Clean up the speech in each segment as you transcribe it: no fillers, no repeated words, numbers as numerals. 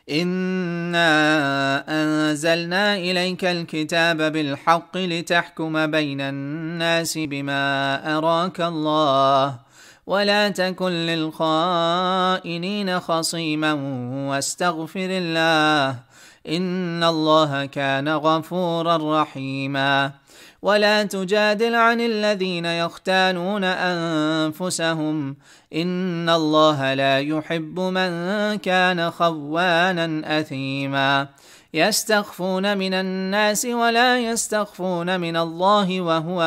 إنا أنزلنا إليك الكتاب بالحق لتحكم بين الناس بما أراك الله ولا تكن للخائنين خصيما واستغفر الله إن الله كان غفورا رحيما. ولا تجادل عن الذين يختانون أنفسهم إن الله لا يحب من كان خوانا أثيما. يستخفون من الناس ولا يستخفون من الله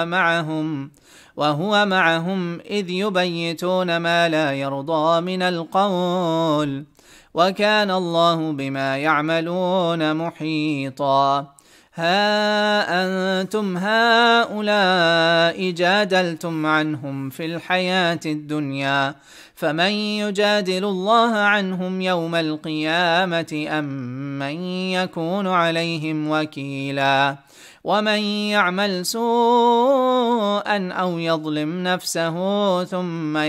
وهو معهم إذ يبيتون ما لا يرضى من القول وكان الله بما يعملون محيطا. ها أنتم هؤلاء جادلتم عنهم في الحياة الدنيا فمن يجادل الله عنهم يوم القيامة أم من يكون عليهم وكيلا. ومن يعمل سوءا أو يظلم نفسه ثم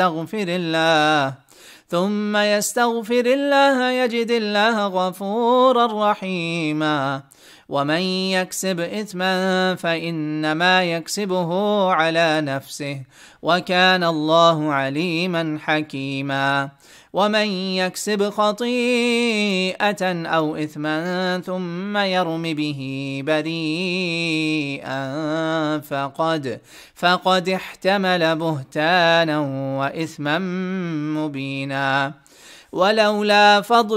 يستغفر الله يجد الله غفورا رحيما. ومن يكسب إثما فإنما يكسبه على نفسه وكان الله عليما حكيما. ومن يكسب خطيئة أو إثما ثم يرم به بريئا فقد احتمل بهتانا وإثما مبينا. ولولا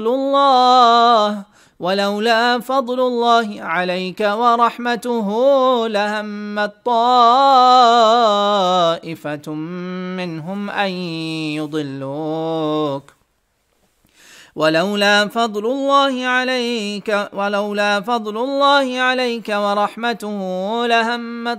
فضل الله عليك ورحمته لهمت طائفة منهم أن يضلوك ولولا فضل الله عليك ورحمته لهمت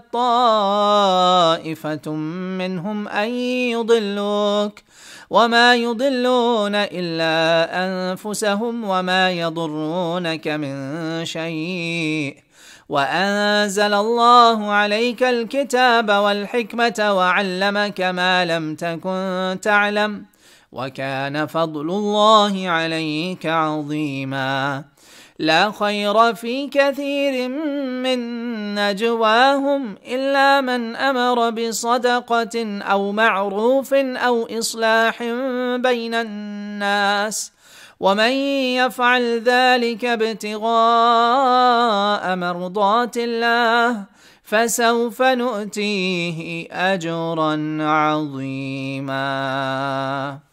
طائفة منهم أن يضلوك وما يضلون إلا أنفسهم وما يضرونك من شيء. وأنزل الله عليك الكتاب والحكمة وعلمك ما لم تكن تعلم وكان فضل الله عليك عظيما. لا خير في كثير من نجواهم إلا من أمر بصدقة أو معروف أو إصلاح بين الناس ومن يفعل ذلك ابتغاء مرضات الله فسوف نؤتيه أجرا عظيما.